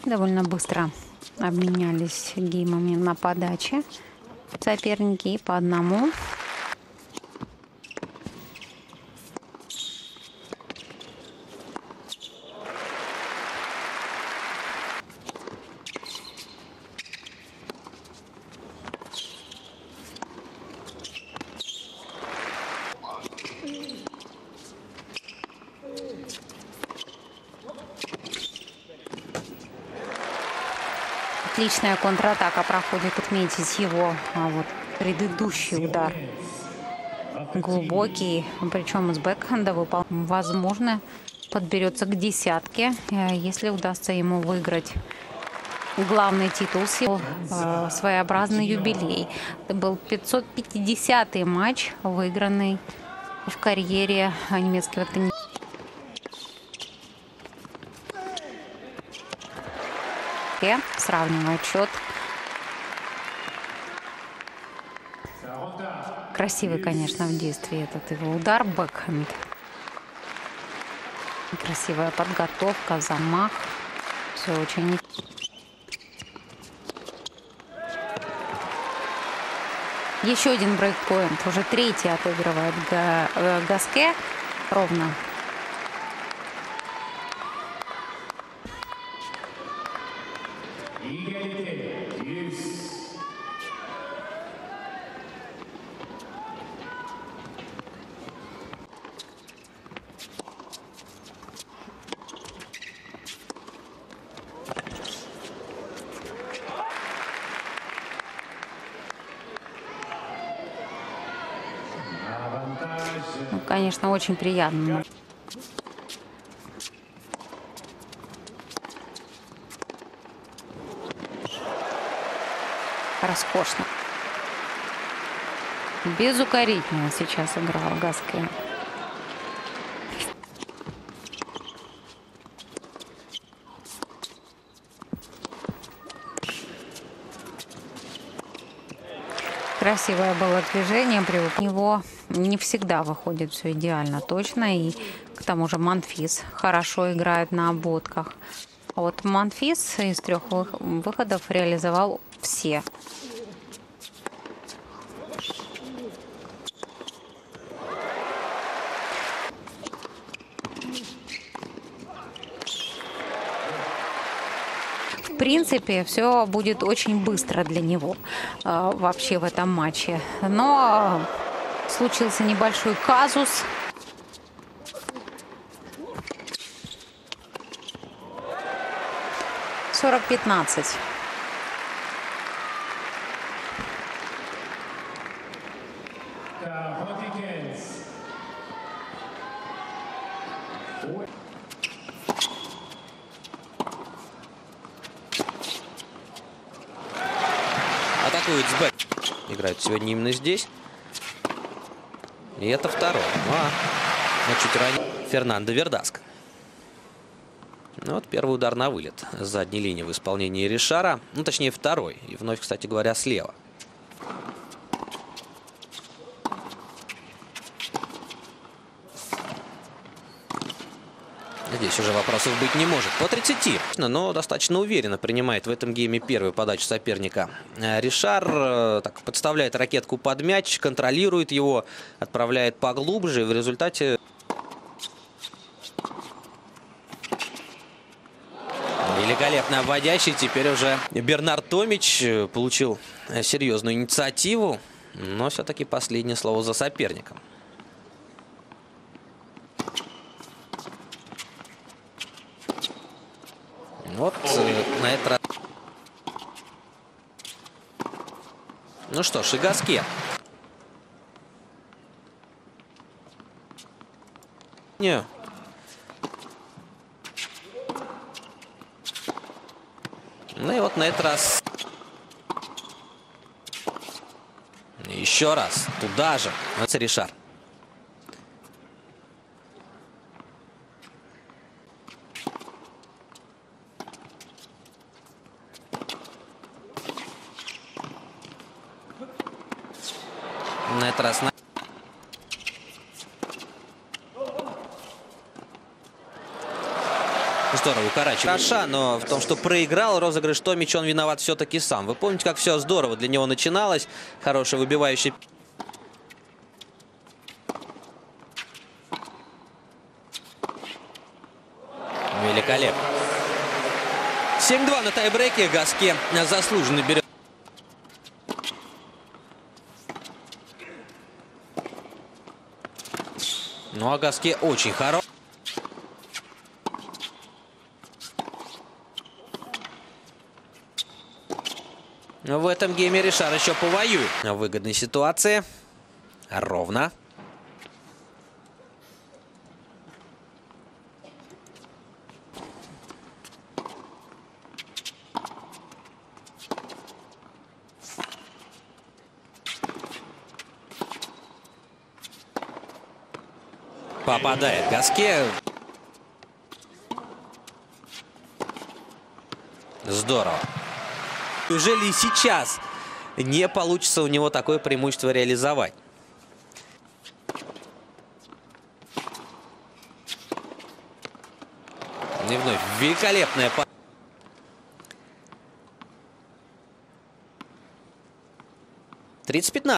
Довольно быстро обменялись геймами на подаче соперники и по одному. Отличная контратака проходит. Отметить его предыдущий удар. Глубокий, причем из бэкхенда выпал. Возможно, подберется к десятке, если удастся ему выиграть главный титул, своеобразный юбилей. Это был 550-й матч, выигранный в карьере немецкого тенниса. Сравнивает счет. Красивый, конечно, в действии этот его удар, бэкхенд. Красивая подготовка, замах. Все очень... Еще один брейкпоинт. Уже третий отыгрывает Гаске. Ровно. Ну, конечно, очень приятно. Роскошно. Безукоризненно сейчас играл Гаске. Красивое было движение. У него не всегда выходит все идеально точно. И к тому же Монфис хорошо играет на обводках. А вот Монфис из 3 выходов реализовал все. В принципе, все будет очень быстро для него вообще в этом матче. Но случился небольшой казус. — 40-15. Атакует с бэк. Играют сегодня именно здесь. И это второй. Но чуть ранее Фернандо Вердаско. Ну, вот первый удар на вылет с задней линии в исполнении Ришара. Ну, точнее, второй. И вновь, кстати говоря, слева. Здесь уже вопросов быть не может. По 30. Но достаточно уверенно принимает в этом гейме первую подачу соперника. Ришар так подставляет ракетку под мяч, контролирует его, отправляет поглубже. В результате... Великолепно обводящий. Теперь уже Бернард Томич получил серьезную инициативу. Но все-таки последнее слово за соперником. Вот на этот раз. Ну что ж, и Гаске. Не. Ну и вот на этот раз. Еще раз. Туда же. Это Ришар. На этот раз. Здорово, Карачи. Хороша, но в том, что проиграл розыгрыш Томич, он виноват все-таки сам. Вы помните, как все здорово для него начиналось? Хороший выбивающий. Великолепно. 7-2 на тайбреке. Гаске заслуженно берет. Ну а Гаске очень хорош. В этом гейме Ришар еще повоюет. В выгодной ситуации. Ровно. Попадает Гаске. Здорово. Неужели и сейчас не получится у него такое преимущество реализовать? И вновь великолепная... 30-15.